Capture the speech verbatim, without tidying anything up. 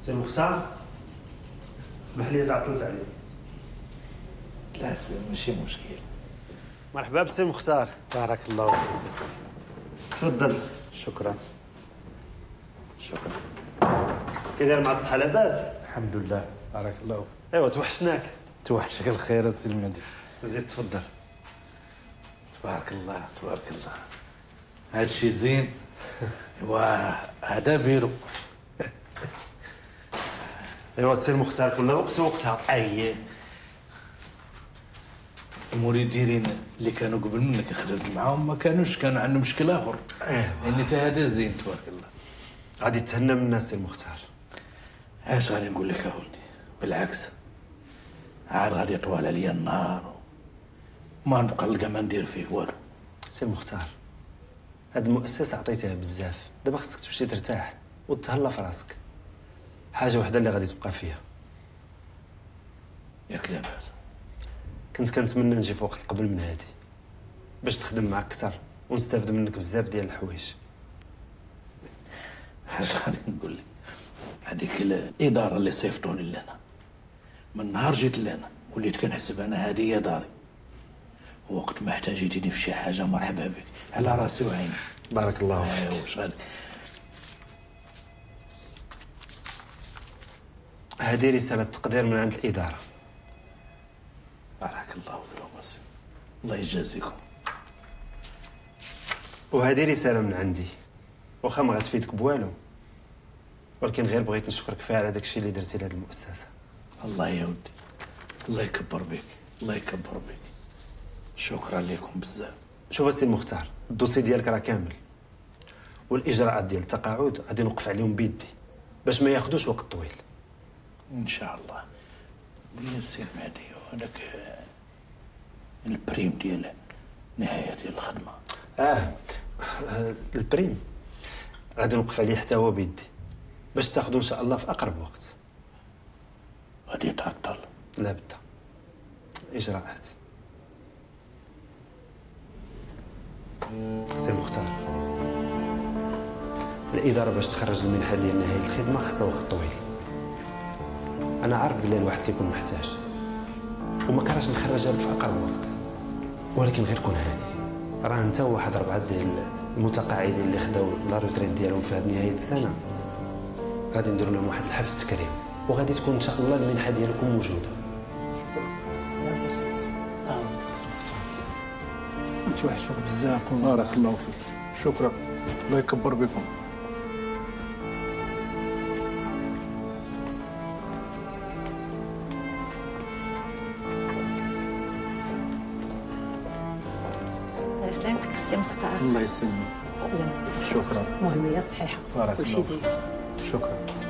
سي مختار، اسمح لي إذا عطلت عليك. لا سي ماشي مشكل. مرحبا بسي مختار. بارك الله فيك السي. تفضل. شكرا شكرا. كي داير مع الصحة لاباس؟ الحمد لله بارك الله فيك. ايوا توحشناك. توحشك الخير السي المهدي. زيد تفضل. تبارك الله تبارك الله. هادشي زين. ايوا هذا بيرو. ايوا السي المختار كل وقت وقتها. اي المريدين اللي كانوا قبل منك خدمت معاهم ما كانوش كانوا عندهم مشكل اخر. ايوا يعني تا هذا زين تبارك الله. غادي تهنى من الناس سي المختار. اش غادي نقول لك اولدي، بالعكس عاد غادي يطول عليا النهار وما نبقى نلقى ما ندير فيه والو. سي المختار، هاد المؤسسة عطيتها بزاف، دابا خصك تمشي ترتاح وتهلا في راسك. حاجة وحدة اللي غادي تبقى فيها. ياك لاباس. كنت كنتمنى نجي في وقت قبل من هادي باش نخدم معاك اكثر ونستافد منك بزاف ديال الحوايج. اش غادي نقول لك، هذيك الاداره اللي صيفطوني لنا من نهار جيت لنا وليت كنحسب انا هذه هي داري. وقت ما احتاجيتيني في شي حاجه مرحبا بك، على راسي وعيني. بارك الله فيك. ايوا واش غادي. هذه رسالة تقدير من عند الإدارة. بارك الله فيهم السي، الله يجازيكم. وهذه رسالة من عندي، واخا ما غتفيدك بوالو، ولكن غير بغيت نشكرك فيها على داك الشيء اللي درتي لهاد المؤسسة. الله يا ودي، الله يكبر بك، الله يكبر بك. شكرا لكم بزاف. شوف السي المختار، الدوسي ديالك راه كامل، والاجراءات ديال التقاعد غادي نوقف عليهم بيدي باش ما ياخذوش وقت طويل. ان شاء الله. قول لي السي المهدي، هذاك البريم ديال نهايه ديال الخدمه. اه البريم غادي نوقف عليه حتى هو بيدي باش تاخذوا ان شاء الله في اقرب وقت. غادي يتعطل؟ لا بد، اجراءات. سي مختار، الاداره باش تخرج المنحه ديال نهايه الخدمه خصها وقت طويل. انا عارف بلي الواحد كيكون محتاج وما كرهش نخرجها لك في اقرب وقت، ولكن غير كون هاني. راه انت وواحد ربعه ديال المتقاعدين اللي خداو لا روتريت ديالهم في هذه نهايه السنه غادي نديروا لهم واحد الحفل تكريم، وغادي تكون ان شاء الله المنحه ديالكم موجوده. شكرا. لا بس اه بس نتوحشوك بزاف. بارك الله فيك. شكرا، الله يكبر بكم. سلامتك السي مختار. الله يسلمك. سلام. شكرا. المهم هي صحيحه. بارك كلشي الله دايز. فيك. شكرا.